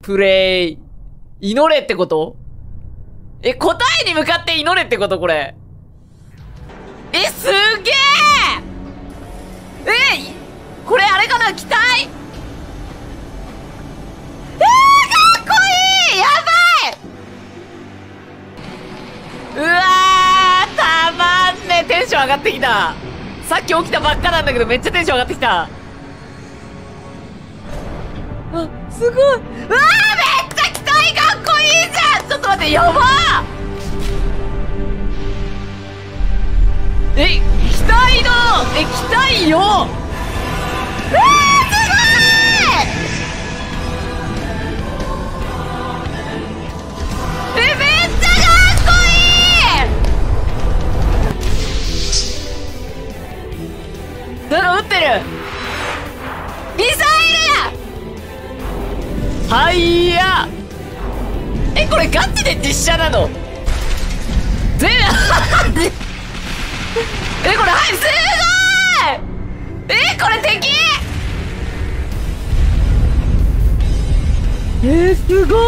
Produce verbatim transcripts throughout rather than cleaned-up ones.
プレイ。祈れってこと？え、答えに向かって祈れってことこれ。え、すげえ！え、これあれかな？機体？えー、かっこいい！やばい！うわー、たまんね。テンション上がってきた。さっき起きたばっかなんだけどめっちゃテンション上がってきた。あ、すごい。うわー、めっちゃ機体かっこいいじゃん。ちょっと待って、やばー。え、機体の、え、機体よ。えー、すごい。え、めっちゃかっこいい。なんか撃ってる。ミサイル。はいや。え、これガチで実写なの？全部え、これ、はい、すごい。え、これ敵。えー、すご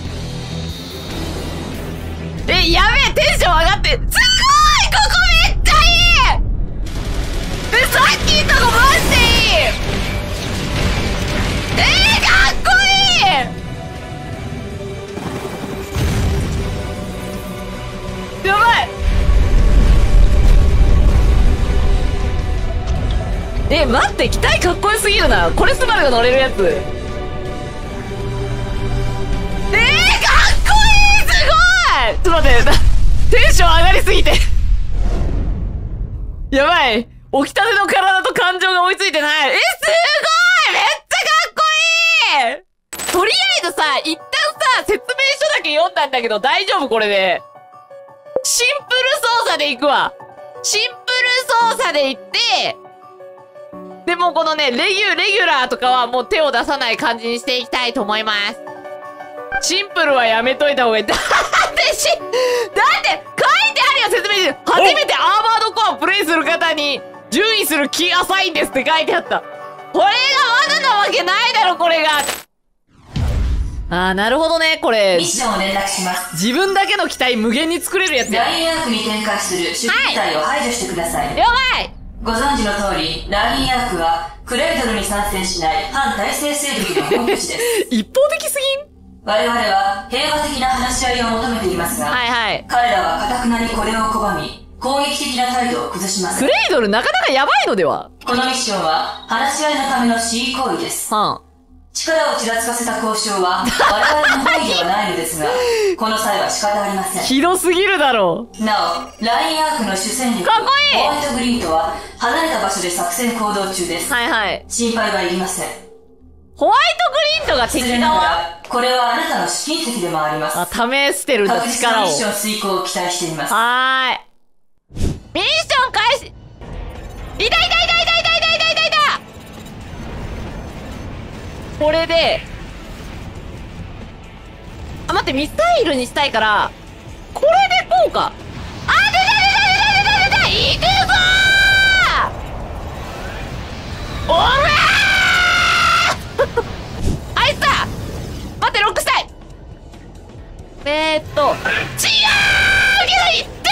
い。え、やべえ、テンション上がって。すごい、ここめっちゃいい。え、さっきのとこマジでいい。えー、かっこいい。やばい。え、待って、機体かっこよすぎるな。これスバルが乗れるやつ。えー、かっこいい。すごい。ちょっと待って、テンション上がりすぎてやばい。起きたての体と感情が追いついてない。え、すごい。めっちゃかっこいい。とりあえずさ、一旦さ、説明書だけ読んだんだけど大丈夫これで。シンプル操作で行くわ。シンプル操作で行って、でもこのね、レギュ、レギュラーとかはもう手を出さない感じにしていきたいと思います。シンプルはやめといた方がいい。だってし、だって書いてあるよ、説明書。初めてアーマードコアをプレイする方に順位するキーアサインですって書いてあった。これが罠なわけないだろ、これが。あー、なるほどね、これ。 ミッションを連絡します。 自分だけの機体無限に作れるやつや。 ラインアークに展開する守備機体を排除してください。 了解。 ご存知の通り、ラインアークはクレイドルに参戦しない反体制勢力の本拠地です。 一方的すぎん？ 我々は平和的な話し合いを求めていますが、 はいはい。 彼らは堅くなにこれを拒み、攻撃的な態度を崩します。 クレイドルなかなかやばいのでは？ このミッションは話し合いのための恣意行為です。 はん。 力をちらつかせた交渉は我々の本意ではないのですが、この際は仕方ありません。 ひどすぎるだろう。 なお、ラインアークの主戦力、 かっこいい。 ホワイトグリーンとは離れた場所で作戦行動中です。 はいはい。 心配はいりません。 ホワイトグリーンとが敵側？ これはあなたの試金石でもあります。 あ、試してるんだ、 確実な力を。 ミッション遂行を期待しています。 はーい。ミッション開始。いたいたいたいたいたいたいたいたいた。これで、あ、待って、ミサイルにしたいから、これでこうか。あ、出た出た出た出た出た、いくぞー。おらーあいつだ。待って、ロックしたい。えーっと、違うけど、いって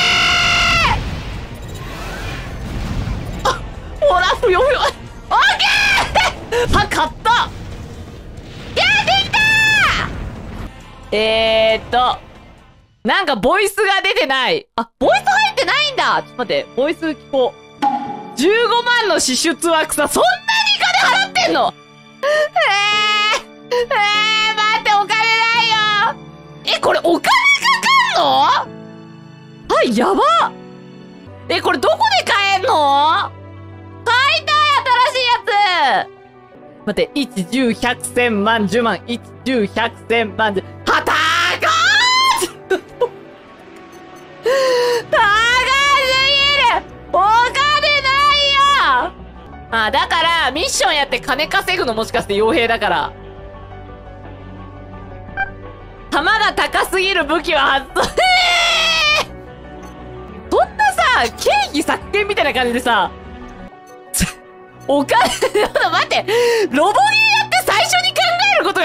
ー。あ、ほら、ふよふよ。オッケー。は、勝った。やってきたー。えーっと、なんかボイスが出てない。あ、ボイス入ってないんだ。ちょっと待って、ボイス聞こう。じゅうごまんの支出は草、そんなに金払ってんの？えー、えー、待って、お金ないよ。え、これお金かかんの？はい、やば。え、これどこで買えんの？買いたい、新しいやつ。待って、いち、じゅう、ひゃく、せんまん、じゅうまん、いち、じゅう、ひゃく、せんまん、じゅう、は、高ー高すぎる。お金ないよ。あ、だから、ミッションやって金稼ぐの、もしかして傭兵だから。弾が高すぎる武器は発動。えー、そんなさ、経費削減みたいな感じでさ、お金、ちょっと待って、ロボゲーやって最初に考えることが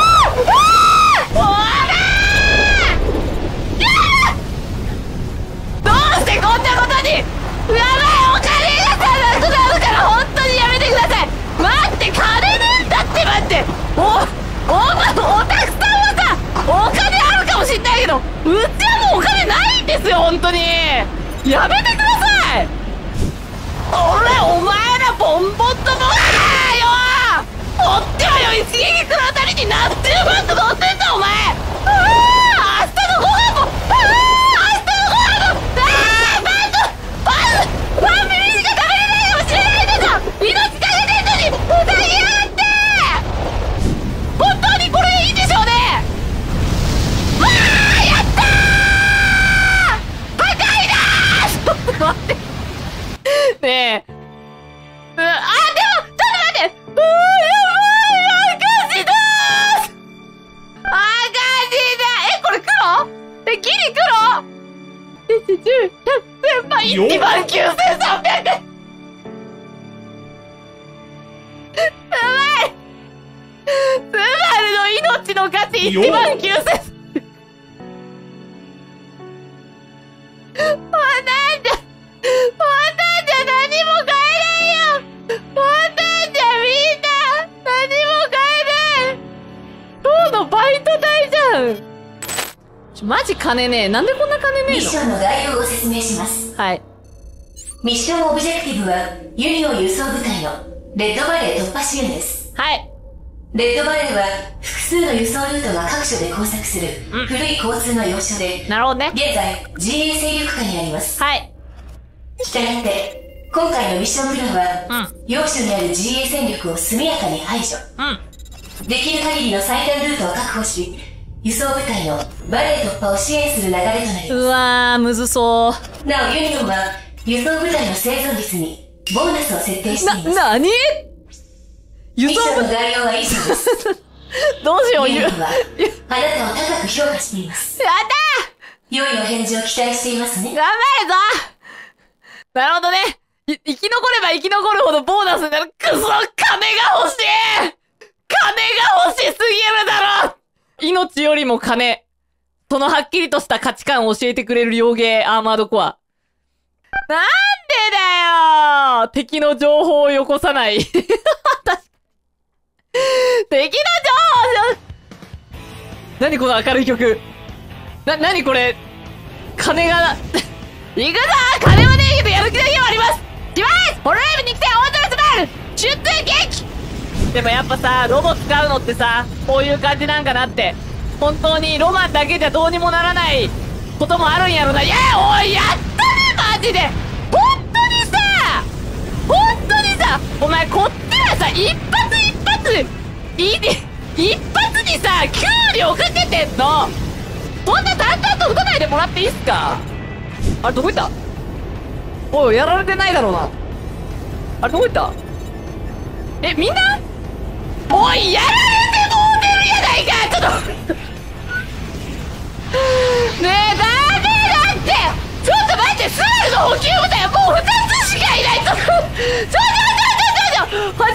どうしてこんなことに。やばい、お金がなくなるから本当にやめてください。待って、金ねえんだって。待って、おおおたくさんはさお金あるかもしんないけど、うちはもうお金ないんですよ本当に。やめてください。俺お前らボンボンとボカだよ。おってはよ一撃食らうたりにナッツーバンド乗ってんだお前。ああ明日のご飯も、ああ明日のご飯も、ああバンドパンパンビリしか食べれないかもしれないんだぞ。命かけてんのにふざけやがって。本当にこれいいんでしょうね。わあやったー破壊だー。ちょっと待ってねえ、うん、あでもちょっと待って、うーやばい赤字だー。赤字だ。えこれ黒？えギリ黒？えじゅう、ひゃく、せんまん、いちまんきゅうせんさんびゃくえん。やばい。スバルの命の価値いちまんきゅうせん。もうなんだ、もうなんだ何も買えないよ。もうなんだみんな何も買えない。今日のバイト代じゃん。ちょマジ金ねえ。なんでこんな金ねえの？ ミッションの概要を説明します。 はい。 ミッションオブジェクティブはユニオン輸送部隊のレッドバレー突破支援です。 はい。 レッドバレーは複数の輸送ルートが各所で交錯する古い交通の要所で、 なるほどね。 現在 ジーエー 勢力下にあります。 はい。 したがって今回のミッションプランは、うん、要所にある ジーエー 戦力を速やかに排除、うん、できる限りの最短ルートを確保し、輸送部隊のバレー突破を支援する流れとなります。 うわーむずそう。 なおユニオンは輸送部隊の生存率にボーナスを設定しています。 な、なに？輸送部隊の概要は以上です。 どうしよう、 ユニオンはあなたを高く評価しています。 やったー。良いお返事を期待していますね。 頑張るぞ。なるほどね。い生き残れば生き残るほどボーナスになる。くそ、金が欲しい。金が欲しすぎるだろ。命よりも金。そのはっきりとした価値観を教えてくれる両芸アーマードコア。なんでだよ。敵の情報をよこさない。敵の情報。何この明るい曲。な、何これ。金が、行くぞ。金はねえけどやる気だけはあります。しますホロライブに来てオートレスバール出撃。でもやっぱさ、ロボ使うのってさ、こういう感じなんかなって。本当にロマンだけじゃどうにもならないこともあるんやろな。いや、おい、やったなマジで。本当にさ、本当にさ、お前こっちはさ、一発一発、いいね、一発にさ、給料かけてんの。そんな淡々と打たないでもらっていいっすか。あれどこ行った？おい、やられてないだろうな。あれどこ行った？え、みんな？おい、やられてもうてるやないか。ちょっとねえ、ダメだって。ちょっと待って、スバルの補給部隊はもうふたつしかいない。ちょっとちょちょちょちょちょちょスバルのスバルのボーナ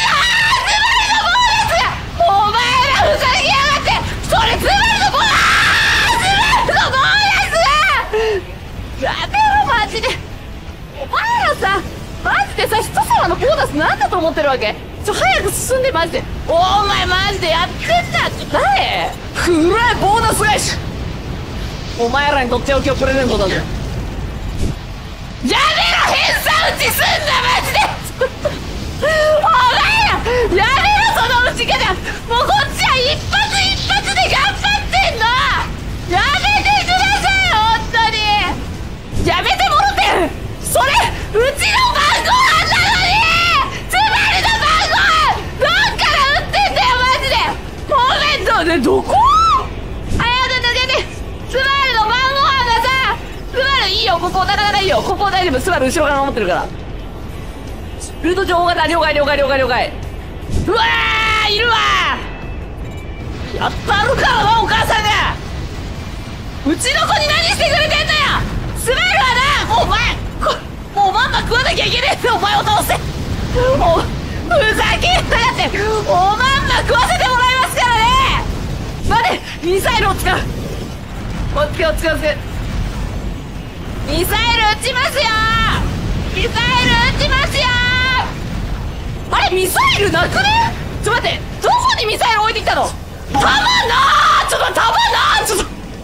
スが、お前らふざけやがって。それスバルのボーナス、スバルのボーナスがやめろマジで。お前らさ、マジでさ、人様のボーナスなんだと思ってるわけ。ちょ早く進んでマジで。お前マジでやってんだ。ちょ誰古いボーナス返し。お前らにとっておきをプレゼントだぜ。やめろ、偏差打ちすんなマジで。お前らやめろ、その打ち方。もうこっちは一発一発で頑張ってんの。やめてください本当に。やめてもろて。それうちの晩ご飯なのに。スバルの晩ご飯どっから打ってんだよマジで。ごめんどね、どこ？早く抜けて。スバルの晩ご飯がさ、スバルいいよ、ここ戦わないよ、ここ大丈夫。スバル後ろから守ってるから。ルート情報型了解了解了解了解。うわーいるわー。やっとあるからなお母さんが。うちの子に何してくれてんだよ。スバルはな、お前こもうマンマ食わなきゃいけねえって。お前を倒せ。もうふざけんなって。おまんま食わせてもらいますからね。待て、ミサイルを使う。おっつけおっつけおっつけ。ミサイル撃ちますよ。ミサイル撃ちますよ。あれミサイルなくね。ちょっと待って、どこにミサイル置いてきたの。弾なー。ちょっと弾なー。ちょっと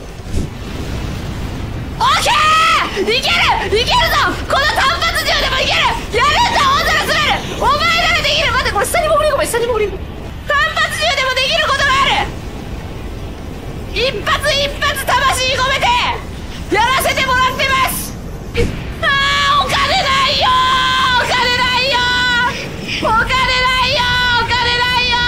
オッケー。いけるいけるぞ。この単発銃でもいける。やるんだ大空スベル。お前ならできる。待ってこれ下に潜り込め、下に潜り込め。単発銃でもできることがある。一発一発魂込めてやらせてもらってます。あー、お金ないよー、お金ないよー、お金ないよー、お金ないよ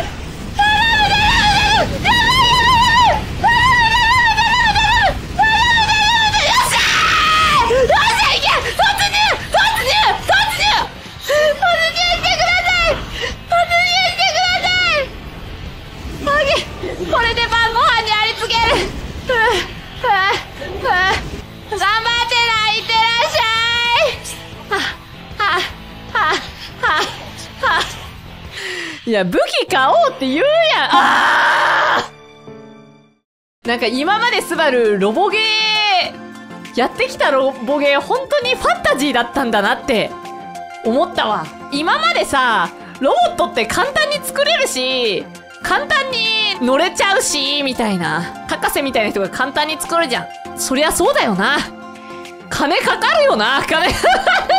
ー。これで晩ご飯にありつける。ふうふうふう頑張ってな、いってらっしゃい。ははははは。いや、武器買おうって言うやん。あー、なんか今までスバルロボゲーやってきたロボゲー本当にファンタジーだったんだなって思ったわ。今までさ、ロボットって簡単に作れるし簡単に乗れちゃうしみたいな、博士みたいな人が簡単に作るじゃん。そりゃそうだよな。金かかるよな、金